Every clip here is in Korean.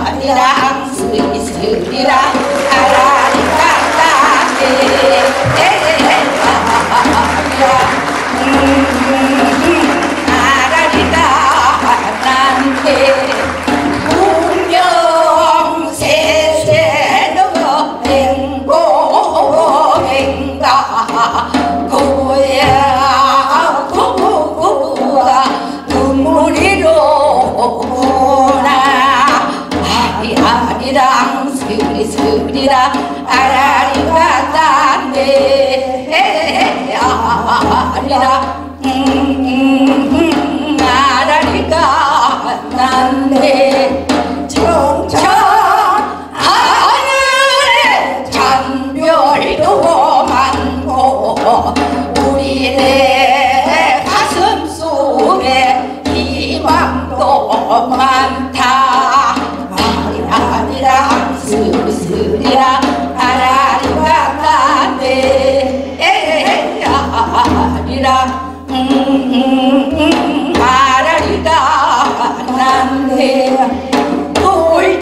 아리랑 스리스리랑 아라리까까게 아라리가 난데 운명세세는 행복행가 고야 고고가 눈물이로 오나 아리랑 스리스리랑 아라리가 난데 아리랑 아라리가 난데 청천 하늘에 잔별도 많고 우리네 가슴 속에 희망도 많다 아리랑 스리스리랑 아라리가 난데 아리랑 아라리가 난데 놀다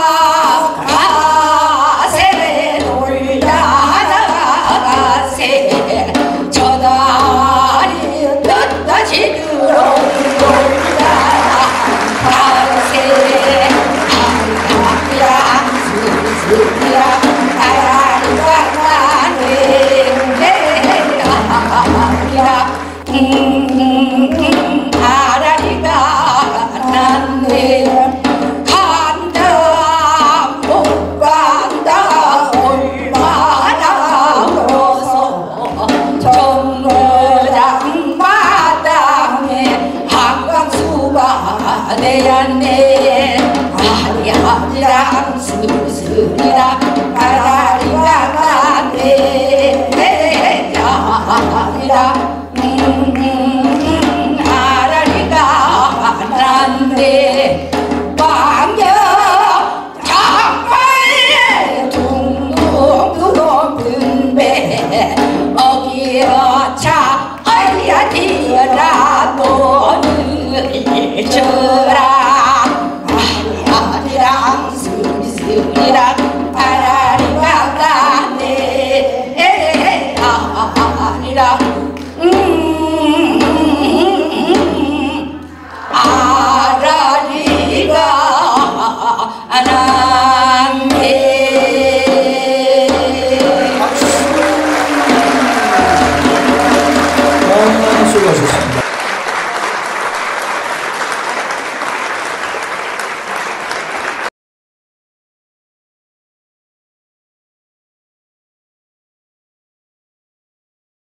가세 놀다 나가세 저 다리 끝까지 들어올다 가세 아리랑 스리스리랑 아라리가 난데 아라리가 난데 간다 못 간다 얼마나 멀어서 정거장 마당에 한강수가 되었네 아리랑 스리스리랑